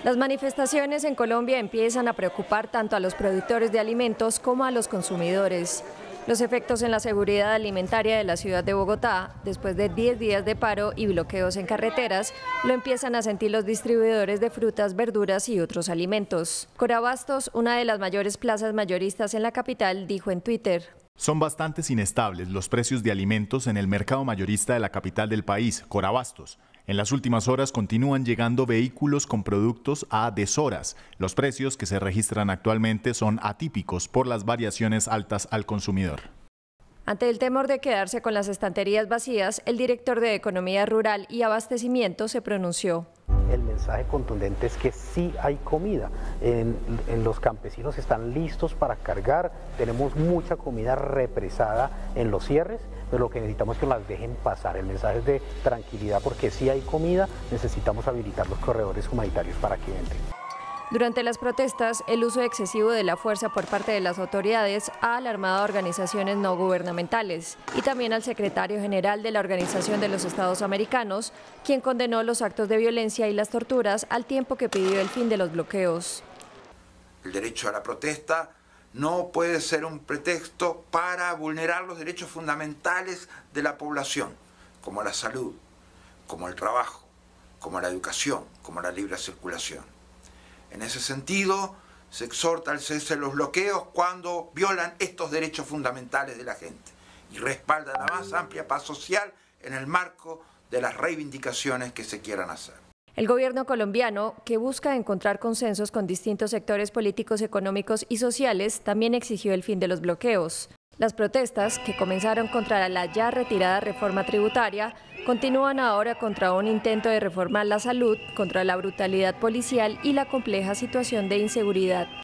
Las manifestaciones en Colombia empiezan a preocupar tanto a los productores de alimentos como a los consumidores. Los efectos en la seguridad alimentaria de la ciudad de Bogotá, después de 10 días de paro y bloqueos en carreteras, lo empiezan a sentir los distribuidores de frutas, verduras y otros alimentos. Corabastos, una de las mayores plazas mayoristas en la capital, dijo en Twitter: son bastante inestables los precios de alimentos en el mercado mayorista de la capital del país, Corabastos. En las últimas horas continúan llegando vehículos con productos a deshoras. Los precios que se registran actualmente son atípicos por las variaciones altas al consumidor. Ante el temor de quedarse con las estanterías vacías, el director de Economía Rural y Abastecimiento se pronunció. El mensaje contundente es que sí hay comida, los campesinos están listos para cargar, tenemos mucha comida represada en los cierres, pero lo que necesitamos es que nos las dejen pasar. El mensaje es de tranquilidad porque sí hay comida, necesitamos habilitar los corredores humanitarios para que entren. Durante las protestas, el uso excesivo de la fuerza por parte de las autoridades ha alarmado a organizaciones no gubernamentales y también al secretario general de la Organización de los Estados Americanos, quien condenó los actos de violencia y las torturas al tiempo que pidió el fin de los bloqueos. El derecho a la protesta no puede ser un pretexto para vulnerar los derechos fundamentales de la población, como la salud, como el trabajo, como la educación, como la libre circulación. En ese sentido, se exhorta al cese de los bloqueos cuando violan estos derechos fundamentales de la gente y respalda la más amplia paz social en el marco de las reivindicaciones que se quieran hacer. El gobierno colombiano, que busca encontrar consensos con distintos sectores políticos, económicos y sociales, también exigió el fin de los bloqueos. Las protestas, que comenzaron contra la ya retirada reforma tributaria, continúan ahora contra un intento de reformar la salud, contra la brutalidad policial y la compleja situación de inseguridad.